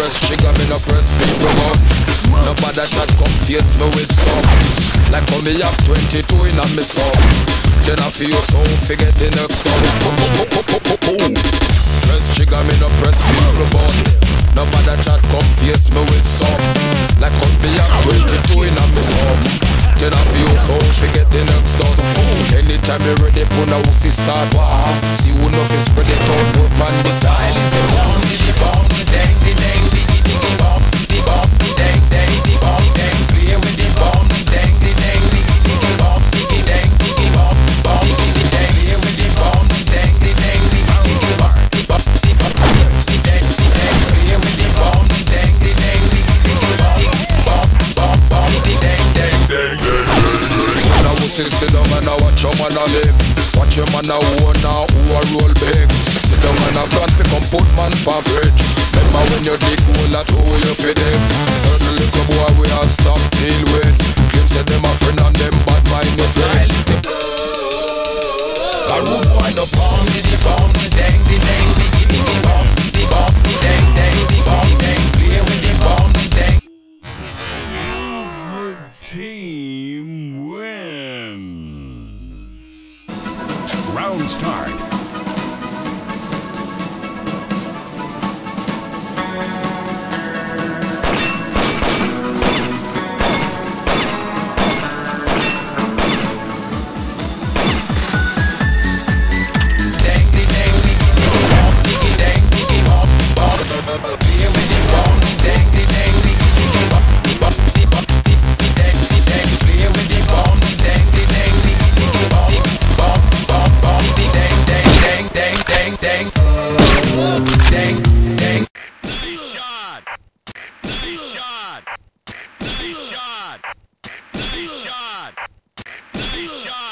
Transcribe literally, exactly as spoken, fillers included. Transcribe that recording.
press trigger, me no press people button. Nobody chat come face me with some. Like how me have twenty-two in a me song. Then I feel so forget the next one. Press trigger, me no press people button. Nobody chat come face me with some. Like how me have twenty-two in a me song. Then I feel so forget the next dozen. Anytime you ready, put a wussy start war. See who know fi spread it out, but man the style is the bomb, the bomb, the dang, the dang, the the the bomb, the bomb, the dang, dang, the bomb, the dang. Play with the bomb, the dang, the dang, the the the bomb, the the dang, the the bomb, bomb, the the dang. Play with the bomb, the dang, the dang, the the the bomb, the bomb, the bomb, the dang, the dang. Play with the bomb, the dang, the dang, the the the bomb, bomb, bomb, the dang, dang, dang, dang. Now we sit down and I watch your man a live. Watch your man a own now who a roll big. Sit down and a plan fi come put man for bridge. Remember when you dig hole that who you fi dig. Certain little boy we all stop deal with. Claim say them a friend and them bad mind you style is the a rude boy no bomb, the the bomb, the dang, the dang, the the the bomb, the bomb, the dang, dang, the bomb, the dang. Play with the bomb, the dang. Team wins. Round start. Shot!